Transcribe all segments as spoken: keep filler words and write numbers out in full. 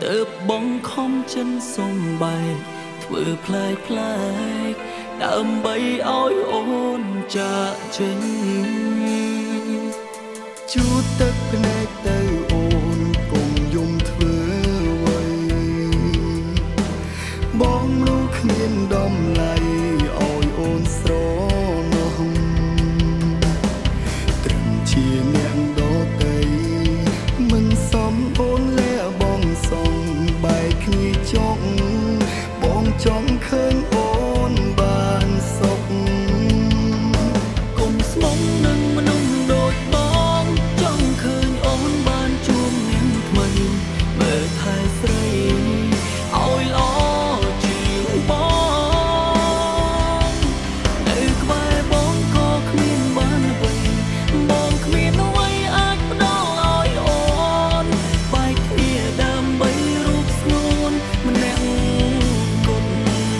ើបបងខំចិនសំបែកធ្វើផ្លែផ្លែកដើម្បីឲ្យអូនចាកចេញជូតទឹកភ្នែកទៅអូនកុំយំធ្វើអ្វីបងនោះគ្មានដំឡៃឲ្យអូនស្រណោះត្រឹមជាអ្នកដទៃមិនសមអូនលែបងសងបែកគ្នាចង់បងចង់ឃើញអូនបានសុខកុំស្មងនឹងមនុស្សដូចបងចង់ឃើញអូនបានជួបនាងថ្មីមើលថែស្រីឲ្យល្អជាងបងនៅក្បែរបងក៏គ្មានបានអ្វីបងគ្មានអ្វីអាចផ្ដល់ឲ្យអូនបែកគ្នាដើម្បីរូបស្ងួនម្នាក់គត់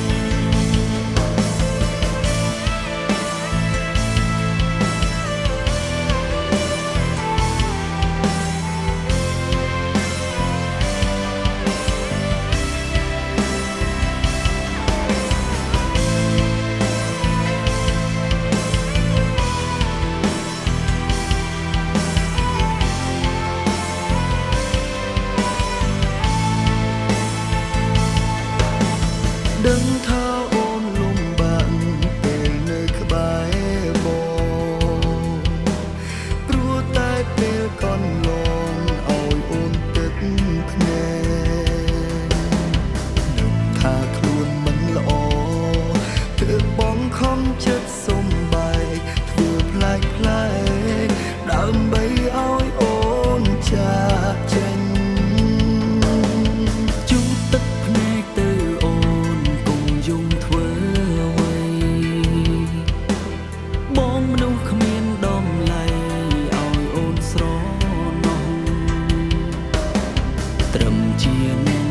ដឹងថាអូនលំបាកពេលនៅក្បែរបងព្រោះតែពេលកន្លងឲ្យអូនទឹកភ្នែកនឹកថាខ្លួនមិនល្អទើបបងខំចិត្តសំបែកធ្វើផ្លែកផ្លែកដើម្បីឲ្យអូនចាកចេញជូតទឹកភ្នែកទៅអូនកុំយំធ្វើអ្វីបងមនុស្សគ្មានដំឡៃឲ្យអូនស្រណោះត្រឹមជាអ្នក